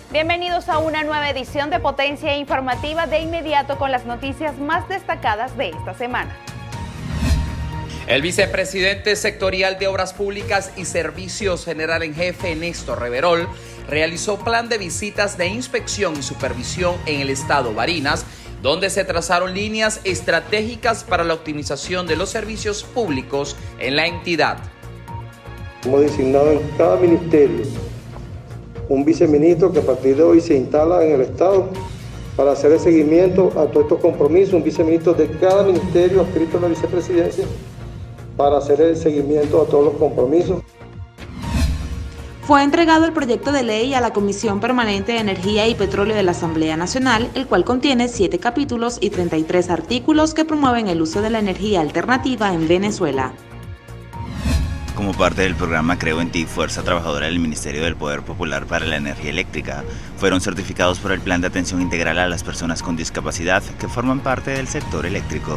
Bienvenidos a una nueva edición de Potencia Informativa, de inmediato con las noticias más destacadas de esta semana. El vicepresidente sectorial de Obras Públicas y Servicios General en Jefe, Néstor Reverol, realizó plan de visitas de inspección y supervisión en el estado Barinas, donde se trazaron líneas estratégicas para la optimización de los servicios públicos en la entidad. Hemos designado en cada ministerio un viceministro que a partir de hoy se instala en el Estado para hacer el seguimiento a todos estos compromisos, un viceministro de cada ministerio adscrito a la vicepresidencia para hacer el seguimiento a todos los compromisos. Fue entregado el proyecto de ley a la Comisión Permanente de Energía y Petróleo de la Asamblea Nacional, el cual contiene 7 capítulos y 33 artículos que promueven el uso de la energía alternativa en Venezuela. Como parte del programa Creo en Ti, Fuerza Trabajadora del Ministerio del Poder Popular para la Energía Eléctrica, fueron certificados por el Plan de Atención Integral a las Personas con Discapacidad que forman parte del sector eléctrico.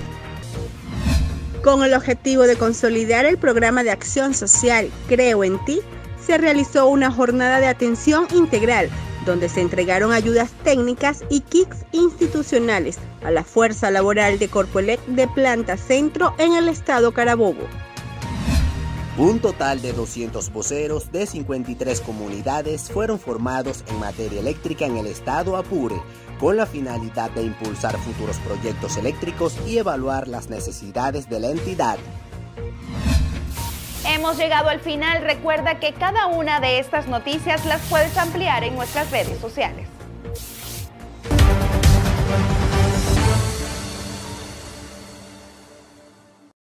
Con el objetivo de consolidar el programa de acción social Creo en Ti, se realizó una jornada de atención integral, donde se entregaron ayudas técnicas y kits institucionales a la fuerza laboral de Corpoelec de Planta Centro en el estado Carabobo. Un total de 200 voceros de 53 comunidades fueron formados en materia eléctrica en el estado Apure, con la finalidad de impulsar futuros proyectos eléctricos y evaluar las necesidades de la entidad. Hemos llegado al final. Recuerda que cada una de estas noticias las puedes ampliar en nuestras redes sociales.